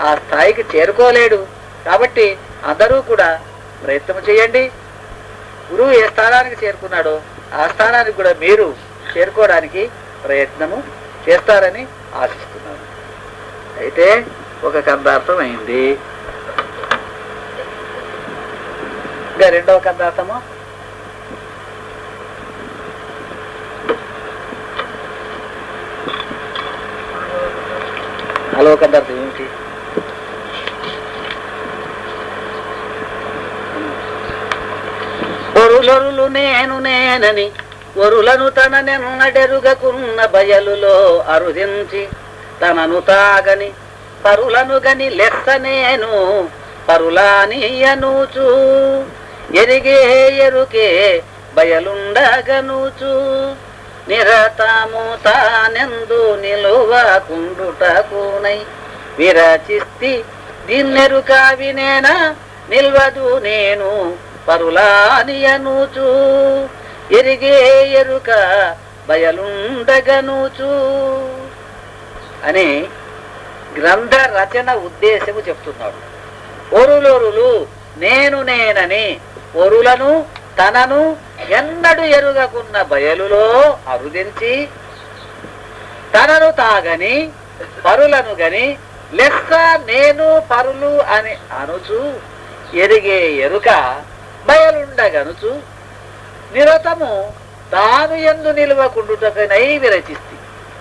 ఆ స్థాయికి చేరుకోలేడు. కాబట్టి అందరూ కూడా ప్రయత్నం చేయండి. గురువు ఏ స్థానానికి చేరుకున్నాడో ఆ స్థానానికి కూడా మీరు చేరుకోవడానికి ప్రయత్నము చేస్తారని ఆశిస్తున్నాను. అయితే ఒక కందార్థం అయింది. ఇంకా రెండవ కందార్థము హలో కందార్థం ఏమిటి? ఒరులొరులు నేను నేనని ఒరులను తన నెన్నడెరుగకున్న బయలులో అరుదించి తనను తాగని పరులను గని లెస్స నేను పరులానియనూచు ఎరిగే ఎరుకే బయలుండగనూచు నిరతము తానెందు నిలువకుండుటకునై విరచిస్తి దిన్నెరుక వినేనా నిల్వదు నేను పరులానియనూచు ఎరిగే ఎరుక బయలుండగనూచు అని గ్రంథ రచన ఉద్దేశము చెప్తున్నాడు. ఒరులొరులు నేను నేనని ఒరులను తనను ఎన్నడు ఎరుగకున్న బయలులో అరుదించి తనను తాగని పరులను గని లెస్స నేను పరులు అని అనుచు ఎరిగే ఎరుక బయలుండగనుచు నిరతము తాను ఎందు నిలువకుండుటకనై విరచిస్తి.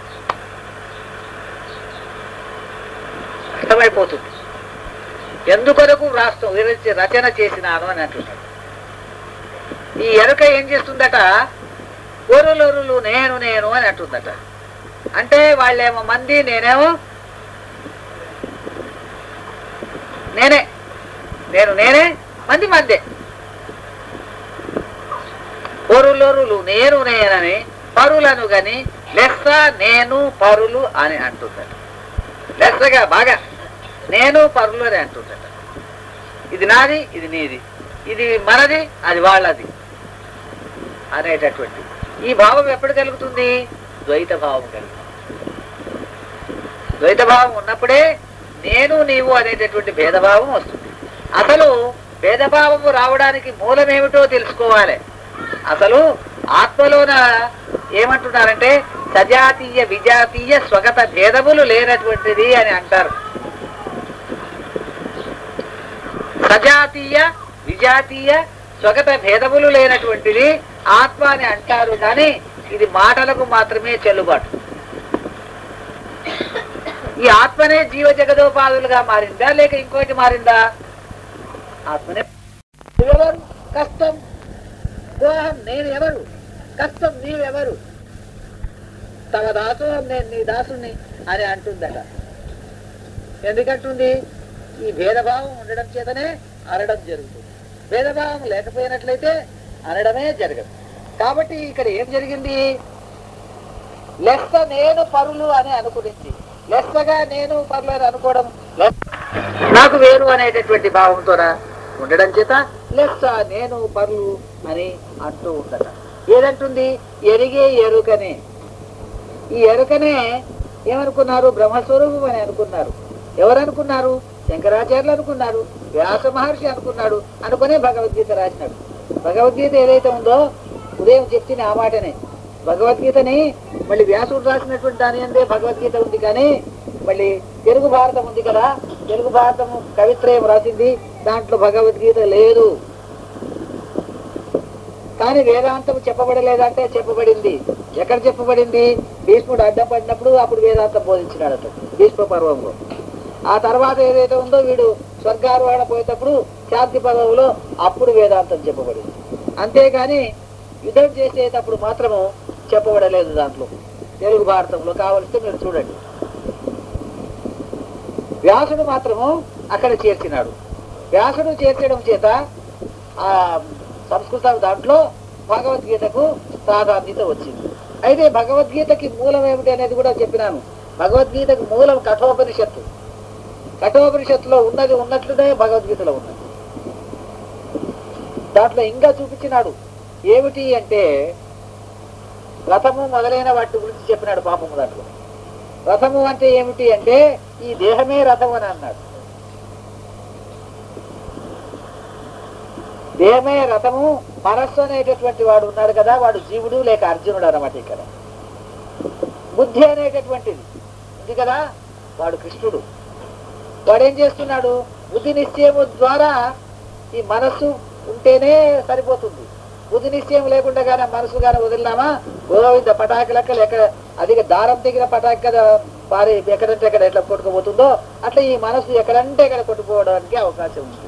అర్థమైపోతుంది ఎందుకొరకు రాష్ట్రం రచన చేసినాను అని అంటున్నాడు. ఈ ఎరుక ఏం చేస్తుందట? ఒరులొరులు నేను నేను అని అంటుందట. అంటే వాళ్ళేమో మంది, నేనేమో నేనే, నేను నేనే, మంది మందే. ఒరులొరులు నేను నేనని పరులను గని లెస్స నేను పరులు అని అంటుందట. లెస్సగా బాగా నేను పరులు అని అంటుందట. ఇది నాది, ఇది నీది, ఇది మనది, అది వాళ్ళది అనేటటువంటి ఈ భావం ఎప్పుడు కలుగుతుంది? ద్వైత భావం కలుగుతుంది. ద్వైత భావం ఉన్నప్పుడే నేను నీవు అనేటటువంటి భేదభావం వస్తుంది. అసలు భేదభావము రావడానికి మూలమేమిటో తెలుసుకోవాలి. అసలు ఆత్మలోన ఏమంటున్నారంటే సజాతీయ విజాతీయ స్వగత భేదములు లేనటువంటిది అని అంటారు. సజాతీయ విజాతీయ స్వగత భేదములు లేనటువంటిది ఆత్మ అని అంటారు. కానీ ఇది మాటలకు మాత్రమే చెల్లుబాటు. ఈ ఆత్మనే జీవ జగదోపాధులుగా మారిందా లేక ఇంకోటి మారిందా? ఆత్మనే. ఎవరు? కష్టం. దోహం నేను ఎవరు? కష్టం నీవెవరు? తమ దాసోహం నేను నీ దాసుని అని అంటుందట. ఎందుకంటుంది? ఈ భేదభావం ఉండడం చేతనే అనడం జరుగుతుంది. భేదభావం లేకపోయినట్లయితే అనడమే జరగదు. కాబట్టి ఇక్కడ ఏం జరిగింది? లెస్స నేను పరులు అని అనుకునింది. లెస్సగా నేను పరులు అని అనుకోవడం నాకు వేరు అనేటటువంటి భావంతో ఉండడం చేత లెస్స నేను పరులు అని అంటూ ఉండట. ఏదంటుంది? ఎరిగే ఎరుకనే. ఈ ఎరుకనే ఏమనుకున్నారు? బ్రహ్మస్వరూపం అని అనుకున్నారు. ఎవరు అనుకున్నారు? శంకరాచార్యులు అనుకున్నారు, వ్యాస మహర్షి అనుకున్నాడు. అనుకునే భగవద్గీత రాసినాడు. భగవద్గీత ఏదైతే ఉందో ఉదయం చెప్తున్న ఆ మాటనే. భగవద్గీతని మళ్ళీ వ్యాసుడు రాసినటువంటి దాని అందే భగవద్గీత ఉంది. కానీ మళ్ళీ తెలుగు భారతం ఉంది కదా, తెలుగు భారతము కవిత్రయం రాసింది, దాంట్లో భగవద్గీత లేదు. కానీ వేదాంతం చెప్పబడలేదంటే చెప్పబడింది. ఎక్కడ చెప్పబడింది? భీష్ముడు అడ్డం పడినప్పుడు అప్పుడు వేదాంతం బోధించినాడు అతను భీష్మ పర్వంలో. ఆ తర్వాత ఏదైతే ఉందో వీడు స్వర్గారోహణ పోయేటప్పుడు శాంతి పదవులో అప్పుడు వేదాంతం చెప్పబడింది. అంతేగాని యుద్ధం చేసేటప్పుడు మాత్రము చెప్పబడలేదు దాంట్లో తెలుగు భారతంలో. కావలిస్తే మీరు చూడండి. వ్యాసుడు మాత్రము అక్కడ చేర్చినాడు. వ్యాసుడు చేర్చడం చేత ఆ సంస్కృత దాంట్లో భగవద్గీతకు ప్రాధాన్యత వచ్చింది. అయితే భగవద్గీతకి మూలం ఏమిటి అనేది కూడా చెప్పినాను. భగవద్గీతకు మూలం కఠోపనిషత్తు. కఠోపనిషత్తులో ఉన్నది ఉన్నట్లునే భగవద్గీతలో ఉన్నది. దాంట్లో ఇంకా చూపించినాడు. ఏమిటి అంటే రథము మొదలైన వాటి గురించి చెప్పినాడు. పాపము దాంట్లో రథము అంటే ఏమిటి అంటే ఈ దేహమే రథం అని అన్నాడు. దేహమే రథము, మనస్సు అనేటటువంటి వాడు ఉన్నాడు కదా, వాడు జీవుడు లేక అర్జునుడు అన్నమాట. ఇక్కడ బుద్ధి అనేటటువంటిది ఉంది కదా, వాడు కృష్ణుడు. వాడేం చేస్తున్నాడు? బుద్ధి నిశ్చయము ద్వారా ఈ మనస్సు ఉంటేనే సరిపోతుంది. బుద్ధి నిశ్చయం లేకుండా కానీ మనసు కానీ వదిలినామా, గోవింద పటాకి లెక్కలు ఎక్కడ అదిగా దారం తెగిన పటాకి కదా పారి ఎక్కడంటే ఎక్కడ ఎట్లా కొట్టుకుపోతుందో అట్లా ఈ మనసు ఎక్కడంటే ఎక్కడ కొట్టుకోవడానికి అవకాశం ఉంది.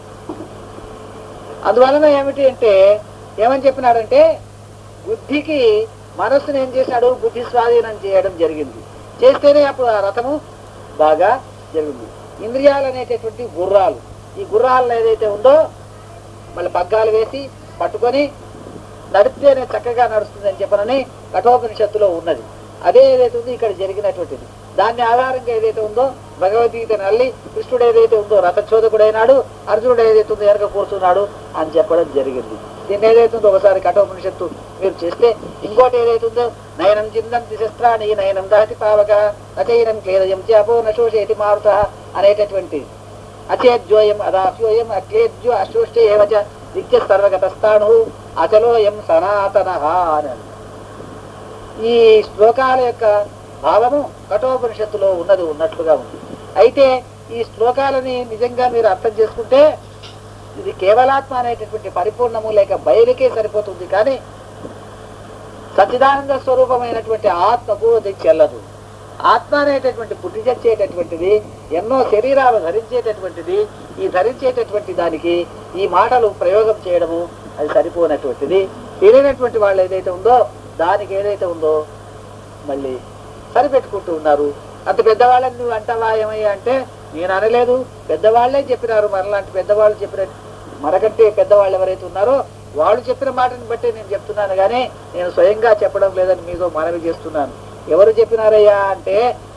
అందువలన ఏమిటి అంటే ఏమని చెప్పినాడంటే బుద్ధికి మనస్సును ఏం చేశాడు? బుద్ధి స్వాధీనం చేయడం జరిగింది. చేస్తేనే అప్పుడు ఆ రథము బాగా జరిగింది. ఇంద్రియాలు అనేటటువంటి గుర్రాలు, ఈ గుర్రాలను ఏదైతే ఉందో మళ్ళీ పగ్గాలు వేసి పట్టుకొని నడిపితేనే చక్కగా నడుస్తుందని చెప్పనని కఠోపనిషత్తులో ఉన్నది. అదే ఏదైతే ఉందో ఇక్కడ జరిగినటువంటిది. దాన్ని ఆధారంగా ఏదైతే ఉందో భగవద్గీత నల్లి కృష్ణుడు ఏదైతే ఉందో రథచోదకుడైనాడు, అర్జునుడు ఏదైతే ఉందో ఎరక కూర్చున్నాడు అని చెప్పడం జరిగింది. దీన్ని ఏదైతే ఉందో ఒకసారి కఠోపనిషత్తు మీరు చేస్తే, ఇంకోటి ఏదైతే ఉందో నయనం చిందంతి శస్త్రాన్ని నయనం దహతి పావక అచైనం క్లేదయం చాపో నశోషేతి మారుత అనేటటువంటి అచేద్యోయం అదాస్యోయం అక్లేద్యో అశోష్ట ఏవచ నిత్య సర్వగతస్థాణు అచలోయం సనాతన అని. ఈ శ్లోకాల యొక్క భావము కఠోపనిషత్తులో ఉన్నది ఉన్నట్లుగా ఉంది. అయితే ఈ శ్లోకాలని నిజంగా మీరు అర్థం చేసుకుంటే ఇది కేవలాత్మ అనేటటువంటి పరిపూర్ణము లేక బయలుకే సరిపోతుంది, కానీ సచ్చిదానంద స్వరూపమైనటువంటి ఆత్మకు అది చెల్లదు. ఆత్మ అనేటటువంటి పుట్టి చచ్చేటటువంటిది, ఎన్నో శరీరాలు ధరించేటటువంటిది. ఈ ధరించేటటువంటి దానికి ఈ మాటలు ప్రయోగం చేయడము అది సరిపోనటువంటిది. తెలియనటువంటి వాళ్ళు ఏదైతే ఉందో దానికి ఏదైతే ఉందో మళ్ళీ సరిపెట్టుకుంటూ ఉన్నారు. అంత పెద్దవాళ్ళని నువ్వు అంటావా ఏమయ్యా అంటే నేను అనలేదు, పెద్దవాళ్లే చెప్పినారు. మనలాంటి పెద్దవాళ్ళు చెప్పిన, మనకంటే పెద్దవాళ్ళు ఎవరైతే ఉన్నారో వాళ్ళు చెప్పిన మాటని బట్టి నేను చెప్తున్నాను, కానీ నేను స్వయంగా చెప్పడం లేదని మీతో మనవి చేస్తున్నాను. ఎవరు చెప్పినారయ్యా అంటే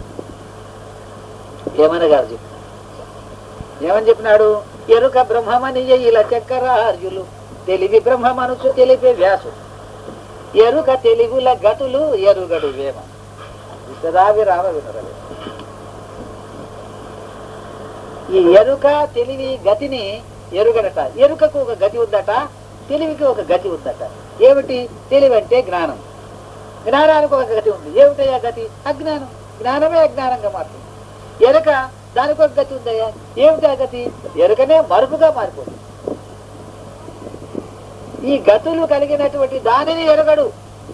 ఏమనగారు చెప్పినారు. ఏమని చెప్పినాడు? ఎరుక బ్రహ్మమని ఇలా చక్కరార్యులు తెలివి బ్రహ్మమనుసు తెలిపే వ్యాసు ఎరుక తెలివుల గతులు ఎరుగడు వేమ విరామ వినరలే. ఈ ఎరుక తెలివి గతిని ఎరుగడట. ఎరుకకు ఒక గతి ఉందట, తెలివికి ఒక గతి ఉందట. ఏమిటి? తెలివి అంటే జ్ఞానం, జ్ఞానానికి ఒక గతి ఉంది. ఏమిటయ్యా గతి? అజ్ఞానం. జ్ఞానమే అజ్ఞానంగా మారుతుంది. ఎరుక దానికి ఒక గతి ఉందయ్యా. ఏమిటి ఆ గతి? ఎరుకనే మరుపుగా మారిపోతుంది. ఈ గతులు కలిగినటువంటి దానిని ఎరగడు.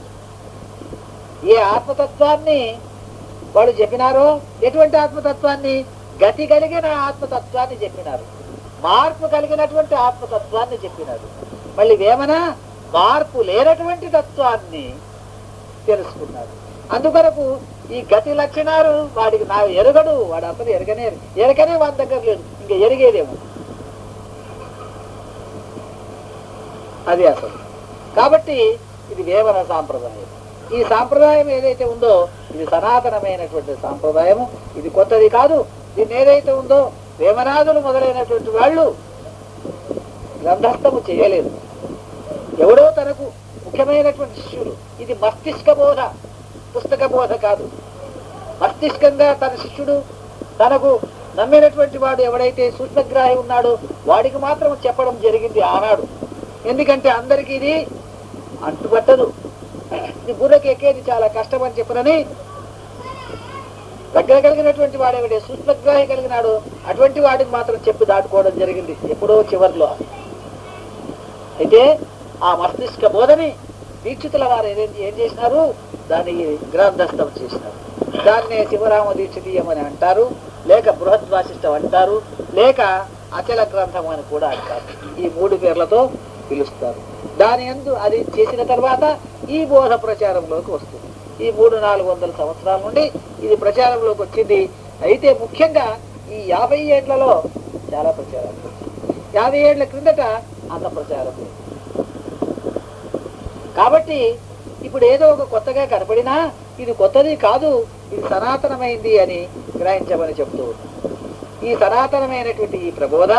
ఏ ఆత్మతత్వాన్ని వాళ్ళు చెప్పినారో, ఎటువంటి ఆత్మతత్వాన్ని? గతి కలిగిన ఆత్మతత్వాన్ని చెప్పినారు, మార్పు కలిగినటువంటి ఆత్మతత్వాన్ని చెప్పినారు. మళ్ళీ వేమన మార్పు లేనటువంటి తత్వాన్ని తెలుసుకున్నారు. అందుకొరకు ఈ గతి లక్షణాలు వాడికి నా ఎరగడు, వాడు అసలు ఎరగనే వాడి దగ్గర లేదు, ఇంకా ఎరిగేదేమో అది అసలు. కాబట్టి ఇది వేమన సాంప్రదాయం. ఈ సాంప్రదాయం ఏదైతే ఉందో ఇది సనాతనమైనటువంటి సాంప్రదాయము, ఇది కొత్తది కాదు. దీన్ని ఏదైతే ఉందో వేమనాథులు మొదలైనటువంటి వాళ్ళు గ్రంథస్థము చేయలేదు. ఎవడో తనకు ముఖ్యమైనటువంటి శిష్యులు. ఇది మస్తిష్క బోధ, పుస్తక బోధ కాదు. మస్తిష్కంగా తన శిష్యుడు తనకు నమ్మినటువంటి వాడు ఎవడైతే సూక్ష్మగ్రాహి ఉన్నాడో వాడికి మాత్రం చెప్పడం జరిగింది ఆనాడు. ఎందుకంటే అందరికీ ఇది అంటుపట్టదు, ఇది బుర్రకి ఎక్కేది చాలా కష్టం అని చెప్పనని దగ్గర కలిగినటువంటి వాడు ఎవడే సూక్ష్మగ్రాహి కలిగినాడు అటువంటి వాడికి మాత్రం చెప్పి దాటుకోవడం జరిగింది ఎప్పుడో చివరిలో. అయితే ఆ మస్తిష్క బోధని దీక్షితుల వారు ఏం చేసినారు? దాన్ని గ్రంథస్థం చేసినారు. దాన్నే శివరామ దీక్షితీయం అని అంటారు, లేక బృహద్వాసిష్టం అంటారు, లేక అచల గ్రంథం అని కూడా అంటారు. ఈ 3 పేర్లతో పిలుస్తారు. దాని యందు అది చేసిన తర్వాత ఈ బోధ ప్రచారంలోకి వస్తుంది. ఈ 300-400 సంవత్సరాల నుండి ఇది ప్రచారంలోకి వచ్చింది. అయితే ముఖ్యంగా ఈ 50 ఏళ్లలో చాలా ప్రచారం, 50 ఏళ్ల క్రిందట అంత ప్రచారం. కాబట్టి ఇప్పుడు ఏదో ఒక కొత్తగా కనపడినా ఇది కొత్తది కాదు, ఇది సనాతనమైంది అని గ్రహించమని చెప్తూ ఈ సనాతనమైనటువంటి ఈ ప్రబోధ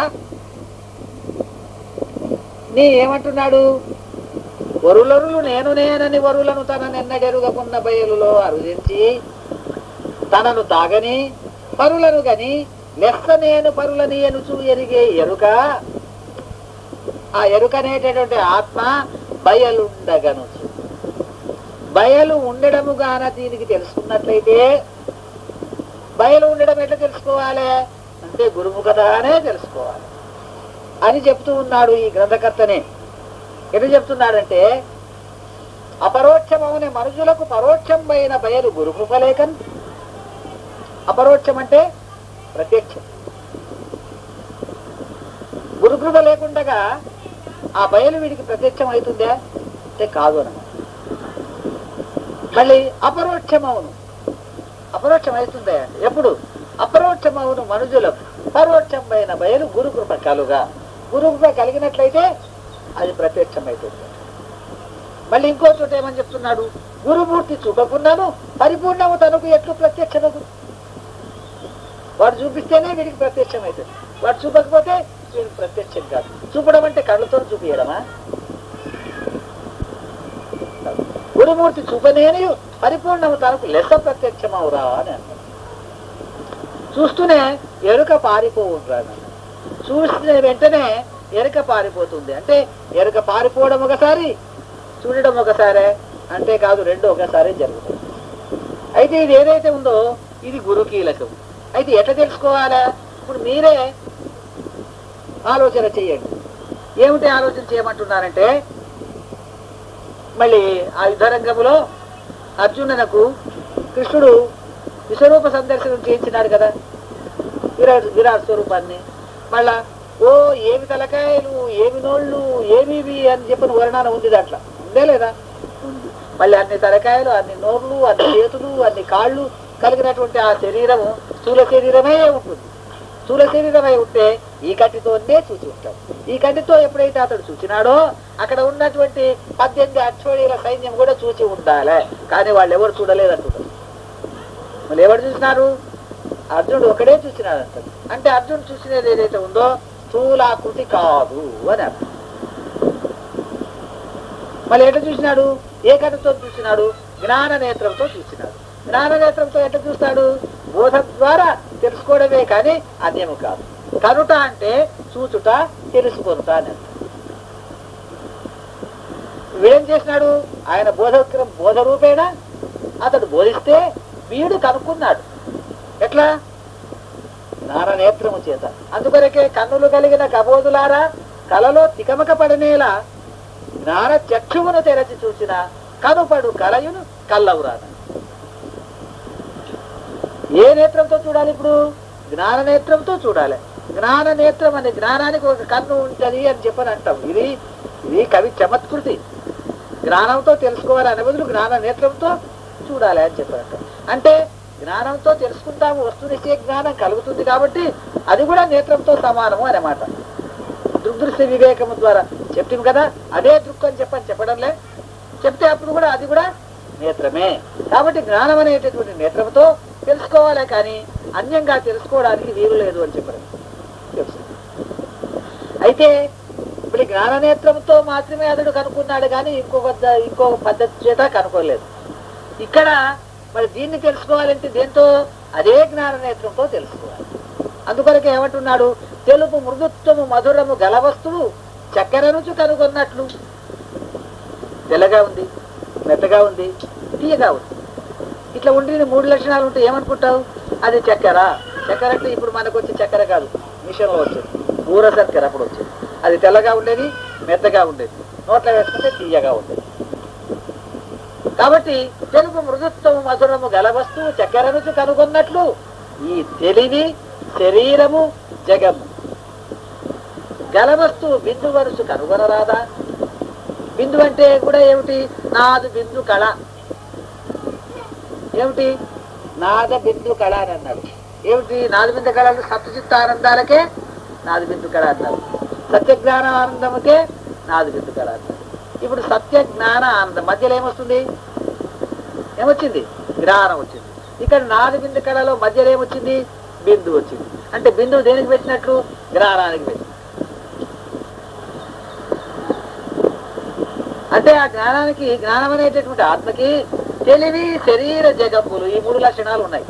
నీ ఏమంటున్నాడు? వరులరులు నేనని వరులను తననెన్నడెరుగకున్న బయలులో అరుదించి తనను తాగని పరులను గని లెస్స నేను పరులని ఎనుచు ఎరిగే ఎరుక ఆ ఎరుక అనేటటువంటి ఆత్మ బయలుండగను. బయలు ఉండడము గాన దీనికి తెలుసుకున్నట్లయితే, బయలు ఉండడం ఎట్లా తెలుసుకోవాలి అంటే గురుముఖతగానే తెలుసుకోవాలి అని చెప్తూ ఉన్నాడు ఈ గ్రంథకర్తనే. ఎటు చెప్తున్నాడంటే, అపరోక్షమవునే మనుషులకు పరోక్షమైన బయలు గురుకృపలేకన్. అపరోక్షం అంటే ప్రత్యక్షం. గురుకృప లేకుండగా ఆ బయలు వీడికి ప్రత్యక్షం అవుతుందా అంటే కాదు అన్నమాట. మళ్ళీ అపరోక్షమవును, అపరోక్షం అవుతుందా ఎప్పుడు? అపరోక్షమవును మనుషులకు పరోక్షమైన బయలు గురుకృప కలుగా. గురుకృప కలిగినట్లయితే అది ప్రత్యక్షం అవుతుంది. మళ్ళీ ఇంకో చోట ఏమని చెప్తున్నాడు, గురుమూర్తి చూపకున్నాను పరిపూర్ణము తనకు ఎట్లు ప్రత్యక్షమగు. వాడు చూపిస్తేనే వీడికి ప్రత్యక్షం అవుతుంది, వాడు చూపకపోతే వీడికి ప్రత్యక్షం కాదు. చూపడం అంటే కళ్ళతో చూపించడమా? గురుమూర్తి చూపనేని పరిపూర్ణము తనకు లెస్స ప్రత్యక్షమవురా అని అన్నాడు. చూస్తూనే ఎరుక పారిపోవురా. చూసిన వెంటనే ఎరుక పారిపోతుంది. అంటే ఎరుక పారిపోవడం ఒకసారి, చూడడం ఒకసారే అంటే కాదు, రెండు ఒకసారి జరుగుతుంది. అయితే ఇది ఏదైతే ఉందో ఇది గురు కీలకం. అయితే ఎట్లా తెలుసుకోవాలా? ఇప్పుడు మీరే ఆలోచన చెయ్యండి. ఏమిటి ఆలోచన చేయమంటున్నారంటే, మళ్ళీ ఆ యుద్ధరంగంలో అర్జునునకు కృష్ణుడు విశ్వరూప సందర్శనం చేయించినాడు కదా, విరాట్ స్వరూపాన్ని. మళ్ళా ఓ ఏమి తలకాయలు, ఏమి నోళ్ళు, ఏమివి అని చెప్పిన వర్ణన ఉంది దాంట్లో, ఉందే లేదా? మళ్ళీ అన్ని తలకాయలు, అన్ని నోళ్ళు, అన్ని చేతులు, అన్ని కాళ్ళు కలిగినటువంటి ఆ శరీరము స్థూల శరీరమే ఉంటుంది. స్థూల శరీరమై ఉంటే ఈ కంటితోనే చూసి ఉంటాడు. ఈ కంటితో ఎప్పుడైతే అతడు చూసినాడో అక్కడ ఉన్నటువంటి 18 అశ్వడీల సైన్యం కూడా చూసి ఉండాలి. కానీ వాళ్ళు ఎవరు చూడలేదంటున్నారు. మళ్ళీ ఎవరు చూసినారు? అర్జునుడు ఒకడే చూసినాడు అంటారు. అంటే అర్జునుడు చూసినది ఏదైతే ఉందో స్థూలాకృతి కాదు అని అర్థం. మళ్ళీ ఎట్లా చూసినాడు? ఏ కనుతో చూసినాడు? జ్ఞాన నేత్రంతో చూసినాడు. జ్ఞాన నేత్రంతో ఎట్లా చూస్తాడు? బోధ ద్వారా తెలుసుకోవడమే కానీ అన్యము కాదు. కనుట అంటే చూచుట, తెలుసుకొనుట అని అర్థం. వీడేం చేసినాడు? ఆయన బోధ రూపేణ అతడు బోధిస్తే వీడు కనుక్కున్నాడు. ఎట్లా? జ్ఞాన నేత్రము చేత. అందుకొరకే కన్నులు కలిగిన కబోదులారా కలలో తికమక పడనేలా జ్ఞాన చక్షువును తెరచి చూసిన కనుపడు కలయును కల్లవురాన. ఏ నేత్రంతో చూడాలి? ఇప్పుడు జ్ఞాన నేత్రంతో చూడాలి. జ్ఞాన నేత్రం అనే జ్ఞానానికి ఒక కన్ను ఉంటుంది అని చెప్పని అంటాం. ఇది కవి చమత్కృతి. జ్ఞానంతో తెలుసుకోవాలి అనే బదులు జ్ఞాన నేత్రంతో చూడాలి అని చెప్పనంటాం. అంటే జ్ఞానంతో తెలుసుకుంటాము, వస్తునిచ్చే జ్ఞానం కలుగుతుంది కాబట్టి అది కూడా నేత్రంతో సమానము అన్నమాట. దృగ్దృశ్య వివేకము ద్వారా చెప్తాం కదా, అదే దృక్కు అని చెప్పడంలే. చెప్తే అప్పుడు కూడా అది కూడా నేత్రమే. కాబట్టి జ్ఞానం అనేటటువంటి నేత్రంతో తెలుసుకోవాలి, కానీ అన్యంగా తెలుసుకోవడానికి వీలు లేదు అని చెప్పడం తెలుసు. అయితే ఇప్పుడు జ్ఞాన నేత్రంతో మాత్రమే అతడు కనుక్కున్నాడు, కానీ ఇంకో పద్ధతి చేత కనుక్కోలేదు. ఇక్కడ మరి దీన్ని తెలుసుకోవాలంటే దేంతో? అదే జ్ఞాన నేత్రంతో తెలుసుకోవాలి. అందుకొరకే ఏమంటున్నాడు? తెలుపు మృదుత్వము మధురము గల వస్తువు చక్కెర రుచి కనుగొన్నట్లు. తెల్లగా ఉంది, మెత్తగా ఉంది, తీయగా ఉంది. ఇట్లా ఉండి 3 లక్షణాలు ఉంటే ఏమనుకుంటావు? అది చక్కెర. చక్కెర అంటే ఇప్పుడు మనకు వచ్చే చక్కెర కాదు, మిషన్లో వచ్చేది ఊర చక్కెర. అప్పుడు వచ్చేది అది తెల్లగా ఉండేది, మెత్తగా ఉండేది, నోట్లో వేసుకుంటే తీయగా ఉండేది. కాబట్టి తెలుపు మృదుత్వము మధురము గల వస్తువు చక్కెర రుచి కనుగొన్నట్లు ఈ తెలివి శరీరము జగము గల వస్తువు బిందు వరుసు కనుగొనరాదా? బిందు అంటే కూడా ఏమిటి? నాదు బిందు కళ. ఏమిటి? నాద బిందు కళ అని అన్నాడు. ఏమిటి నాది బిందు కళలు? సత్యచిత్త ఆనందాలకే నాది బిందు కళ అన్నారు. సత్యజ్ఞాన ఆనందముకే నాది బిందు కళ అన్నారు. ఇప్పుడు సత్య జ్ఞాన ఆనందం మధ్యలో ఏమొస్తుంది? ఏమొచ్చింది? జ్ఞానం వచ్చింది. ఇక్కడ నాది బిందు కళలో మధ్యలో ఏమొచ్చింది? బిందు వచ్చింది. అంటే బిందువు దేనికి పెట్టినట్లు? జ్ఞానానికి పెట్టి. అంటే ఆ జ్ఞానానికి, జ్ఞానం అనేటటువంటి ఆత్మకి తెలివి శరీర జగములు ఈ 3 లక్షణాలు ఉన్నాయి.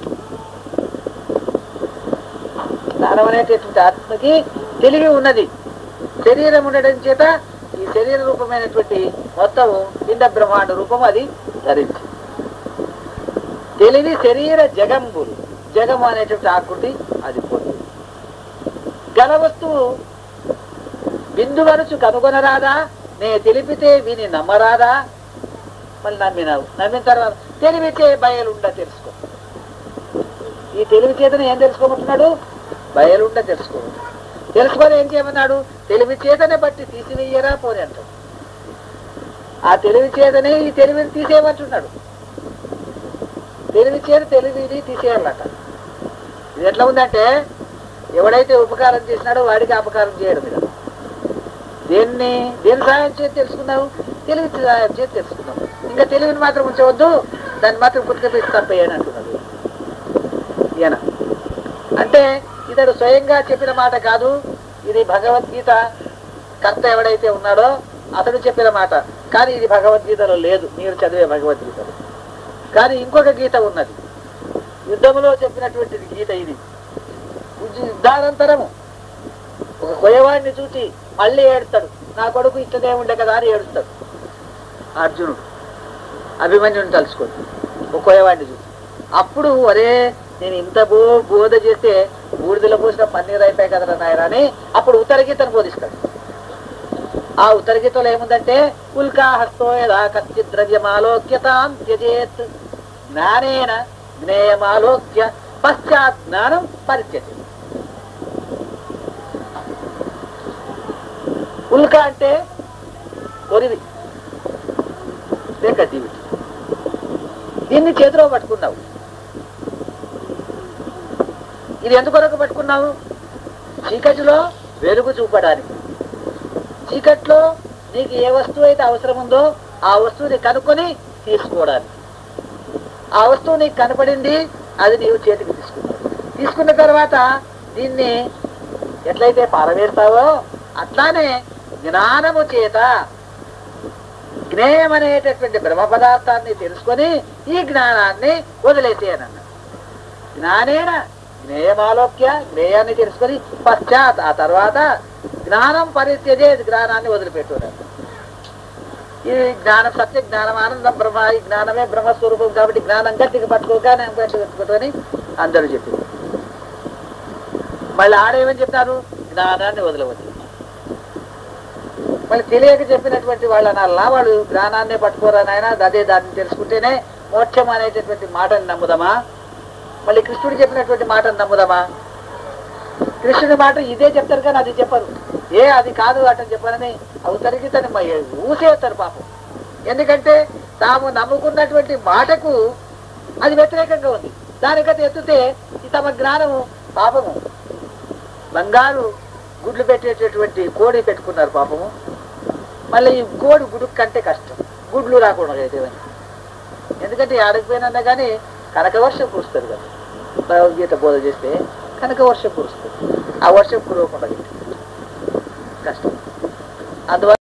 జ్ఞానం అనేటటువంటి ఆత్మకి తెలివి ఉన్నది, శరీరం ఉండడం చేత ఈ శరీర రూపమైనటువంటి మొత్తం పిండ బ్రహ్మాండ రూపం అది ధరించి తెలివి శరీర జగంబులు జగము అనేటువంటి ఆకృతి అది పొంది గల వస్తువు బిందువరుచు కనుగొనరాదా నే తెలిపితే విని నమ్మరాదా మళ్ళీ నమ్మినావు నమ్మిన తర్వాత తెలివితే బయలుండ తెలుసుకో ఈ తెలివి చేతనే ఏం తెలుసుకోమంటున్నాడు బయలుండ తెలుసుకోమంటున్నాడు తెలుసుకొని ఏం చేయమన్నాడు తెలివి చేతనే బట్టి తీసివేయరా పోని అంటాడు ఆ తెలివి చేతనే ఈ తెలివిని తీసేయమంటున్నాడు తెలివి చేత తెలివిని తీసేయాలట ఇది ఎట్లా ఉందంటే ఎవడైతే ఉపకారం చేసినాడో వాడికి అపకారం చేయడం కదా దేని సహాయం చేతి తెలుసుకున్నావు తెలివి సహాయం చేతి తెలుసుకున్నావు ఇంకా తెలివిని మాత్రం ఉంచవద్దు దాన్ని మాత్రం పుట్టుకపేసి తప్పేయని అంటున్నాడు ఈయన అంటే ఇతడు స్వయంగా చెప్పిన మాట కాదు ఇది భగవద్గీత కర్త ఎవడైతే ఉన్నాడో అతడు చెప్పిన మాట కానీ ఇది భగవద్గీతలో లేదు మీరు చదివే భగవద్గీతలో కానీ ఇంకొక గీత ఉన్నది యుద్ధములో చెప్పినటువంటిది గీత ఇది యుద్ధానంతరము ఒక కొయ్యవాడిని చూసి మళ్ళీ ఏడుస్తాడు నా కొడుకు ఇష్టదే ఉండే కదా అని ఏడుస్తాడు అర్జునుడు అభిమన్యుని తలుచుకోడు ఒక కొయ్యవాడిని చూసి అప్పుడు ఒరే నేను ఇంత బోధ చేస్తే బూడిదలో పోసిన పన్నీరు అయిపోయాయి కదరా నాయన అని అప్పుడు ఉత్తర గీతను బోధిస్తాడు ఆ ఉత్తర గీతలో ఏముందంటే ఉల్కా హస్తో యదా కచ్చిత్ ద్రవ్యమాలోక్యతాం త్యజేత్ జ్ఞానేన జ్ఞేయమాలోక్య పశ్చాత్ జ్ఞానం పరిత్యజేత్ ఉల్క అంటే కొరివి లేక జీవి దీన్ని చేతిలో పట్టుకున్నావు ఇది ఎందుకొరకు పట్టుకున్నావు చీకటిలో వెలుగు చూపడానికి చీకట్లో నీకు ఏ వస్తువు అయితే అవసరం ఉందో ఆ వస్తువుని కనుక్కొని తీసుకోవడానికి ఆ వస్తువు నీకు కనపడింది అది నీవు చేతికి తీసుకున్న తర్వాత దీన్ని ఎట్లయితే పారవేస్తావో అట్లానే జ్ఞానము చేత జ్ఞేయం అనేటటువంటి బ్రహ్మ పదార్థాన్ని తెలుసుకొని ఈ జ్ఞానాన్ని వదిలేసేయనన్న జ్ఞానేన జ్ఞేయమాలోక్య జ్ఞేయాన్ని తెలుసుకొని పశ్చాత్ ఆ తర్వాత జ్ఞానం పరిత్యజే జ్ఞానాన్ని వదిలిపెట్టున్నారు ఈ జ్ఞానం సత్య జ్ఞానం ఆనందం బ్రహ్మ ఈ జ్ఞానమే బ్రహ్మస్వరూపం కాబట్టి జ్ఞానం గట్టిగా పట్టుకోగానే పెట్టుకొని అందరూ చెప్పింది మళ్ళీ ఆడేమని చెప్తారు జ్ఞానాన్ని వదలవద్దు మళ్ళీ తెలియక చెప్పినటువంటి వాళ్ళు అనాలా వాళ్ళు జ్ఞానాన్నే పట్టుకోరా నాయన అదే దాన్ని తెలుసుకుంటేనే మోక్షం అనేటటువంటి మాటని నమ్ముదామా మళ్ళీ కృష్ణుడు చెప్పినటువంటి మాటను నమ్ముదామా కృష్ణుడి మాట ఇదే చెప్తారు కానీ అది చెప్పరు అది కాదు అటని చెప్పారని అవతరికి తను ఊసేస్తారు పాపం ఎందుకంటే తాము నమ్ముకున్నటువంటి మాటకు అది వ్యతిరేకంగా ఉంది దానికైతే ఎత్తుతే తమ జ్ఞానము పాపము బంగారు గుడ్లు పెట్టేటటువంటి కోడి పెట్టుకున్నారు పాపము మళ్ళీ ఈ కోడి గుడుకు కంటే కష్టం గుడ్లు రాకుండా అయితే ఎందుకంటే ఆడకపోయినా కానీ కనకవర్షం కురుస్తారు కదా భగవద్గీత బోధ చేస్తే కనకవర్షం కురుస్తుంది ఆ వర్షం కురవకుండా కష్టం అందువల్ల